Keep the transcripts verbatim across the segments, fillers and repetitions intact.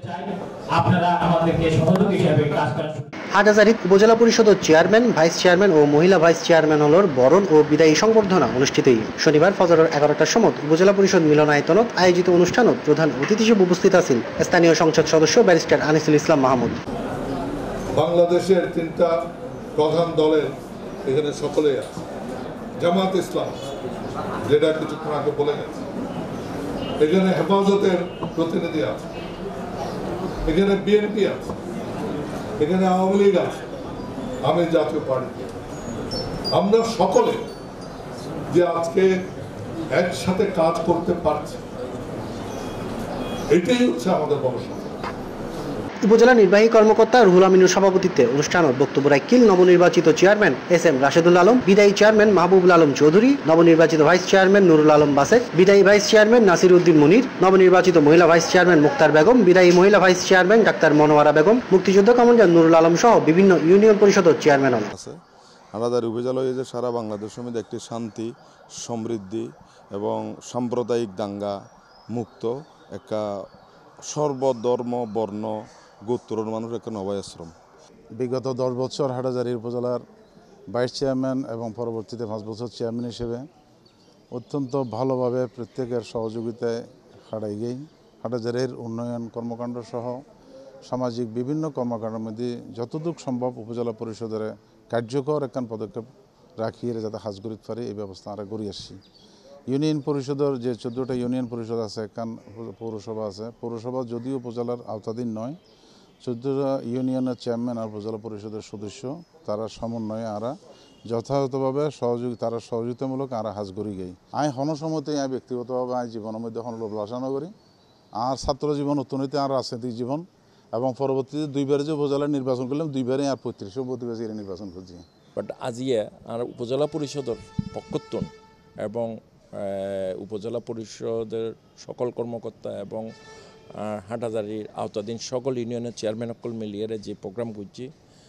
আপনারা আমাদেরকে সহযোগী হিসেবে কাজ করার হাটহাজারী উপজেলা পরিষদের চেয়ারম্যান, ভাইস চেয়ারম্যান ও মহিলা ভাইস চেয়ারম্যান হলর বরণ ও বিদায়ী সংবর্ধনা অনুষ্ঠিত শনিবার ফজরের এগারোটার সময় উপজেলা পরিষদ মিলনায়তনত আয়োজিত অনুষ্ঠানত প্রধান অতিথি হিসেবে উপস্থিত আছেন স্থানীয় সংসদ সদস্য ব্যারিস্টার আনিসুল ইসলাম মাহমুদ। বাংলাদেশের তিনটা প্রধান দলের এখানে সকলেই আছে। জামাত ইসলাম যেটা কিছুক্ষণ আগে বলে গেছে, এখানে হেফাজতের প্রতিনিধি আছে, এখানে বিএনপি আছে, এখানে আওয়ামী লীগ আছে, আমি জাতীয় পার্টি। আমরা সকলে যে আজকে একসাথে কাজ করতে পারছি, এটাই হচ্ছে আমাদের বড় সমস্যা। উপজেলা নির্বাহী কর্মকর্তা রুহুল আমিনুর সভাপতিত্বে অনুষ্ঠানত বক্তব্য রাখেন নবনির্বাচিত chairman S M Rashedul Alam, বিদায়ী চেয়ারম্যান মাহবুবুল আলম চৌধুরী, নবনির্বাচিত ভাইস চেয়ারম্যান নুরুল আলম বাসেক, বিদায়ী ভাইস চেয়ারম্যান নাসির উদ্দিন মুনির, নবনির্বাচিত মহিলা ভাইস চেয়ারম্যান মুক্তার বেগম, বিদায়ী মহিলা ভাইস চেয়ারম্যান ডাক্তার মনোয়ারা বেগম, মুক্তিযুদ্ধ কমান্ডার নুরুল আলম সহ বিভিন্ন ইউনিয়ন পরিষদের চেয়ারম্যান আছে। হাটহাজারী উপজেলা যে সারা বাংলাদেশ সমিতি একটি শান্তি, সমৃদ্ধি এবং সাম্প্রদায়িক দাঙ্গা মুক্ত একটা সর্বধর্ম বর্ণ গোত্রর মানুষ একটা নবায় আশ্রম। বিগত দশ বছর হাটহাজারী উপজেলার ভাইস চেয়ারম্যান এবং পরবর্তীতে পাঁচ বছর চেয়ারম্যান হিসেবে অত্যন্ত ভালোভাবে প্রত্যেকের সহযোগিতায় হারাই গেই হাটহাজারীর উন্নয়ন কর্মকাণ্ড সহ সামাজিক বিভিন্ন কর্মকাণ্ডের মধ্যে যতটুকু সম্ভব উপজেলা পরিষদের কার্যকর একখান পদক্ষেপ রাখিয়ে যাতে হাজ করিতে পারি এই ব্যবস্থা আমরা করে আসছি। ইউনিয়ন পরিষদের যে চোদ্দোটা ইউনিয়ন পরিষদ আছে, একখান পৌরসভা আছে, পৌরসভা যদিও উপজেলার আওতাধীন নয়, চোদ্দোটা ইউনিয়নের চেয়ারম্যান আর উপজেলা পরিষদের সদস্য তারা সমন্বয়ে আরা যথাযথভাবে সহযোগী তারা সহযোগিতামূলক আরা হাজ করি গাই। আমি হনসমতে আমি ব্যক্তিগতভাবে আমি জীবনের মধ্যে হন লোভলাসনা করি আর ছাত্র জীবন অর্থনীতি আর রাজনৈতিক জীবন এবং পরবর্তীতে দুইবারে যে উপজেলার নির্বাচন করলাম দুইবারে আর পঁয়ত্রিশশো প্রতিবাসী নির্বাচন করছি। বাট আজিয়ে আর উপজেলা পরিষদের পক্ষত্বন এবং উপজেলা পরিষদের সকল কর্মকর্তা এবং হাটহাজারীর আওতাধীন সকল ইউনিয়নের চেয়ারম্যান সকল মিলিয়ে যে প্রোগ্রাম করছি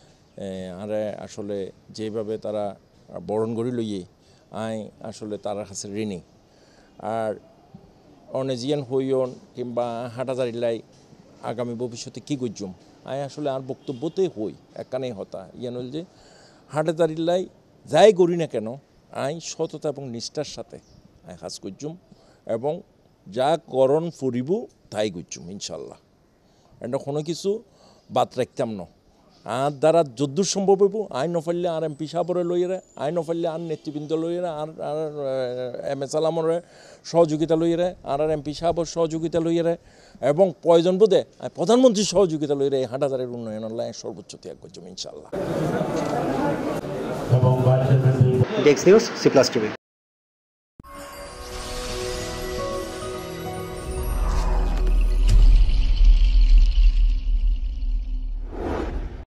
আর আসলে যেভাবে তারা বরণ করি লইয়ে আই আসলে তার কাছে ঋণী। আর অনেজিয়ান হইয়ন কিংবা হাটহাজারী লাই আগামী ভবিষ্যতে কী করছুম আই আসলে আর বক্তব্যতেই হই একখানেই হতা ইয়ান হল যে হাটহাজারী লাই যাই করি না কেন আই সততা এবং নিষ্ঠার সাথে আই কাজ করছুম এবং যা করণ ফুরিব তাই করছুম ইনশাল্লাহ। এটা কোনো কিছু বাদ রাখতাম না। আর দ্বারা যদ্দূর সম্ভব হইব আই নফারলে আর এম পি সাহরে লইয়েরে, আই নফারলে আর নেতৃবৃন্দ লইয়েরে, আর আর এম এস আলামরে সহযোগিতা লইয়েরে, আর আর এম পি সাহর সহযোগিতা লইয়েরে এবং প্রয়োজন বোধে প্রধানমন্ত্রীর সহযোগিতা লইয়েরে এই হাটহাজারীর উন্নয়নের লাই সর্বোচ্চ ত্যাগ করছুম ইনশাল্লাহ। Desk news, C plus TV.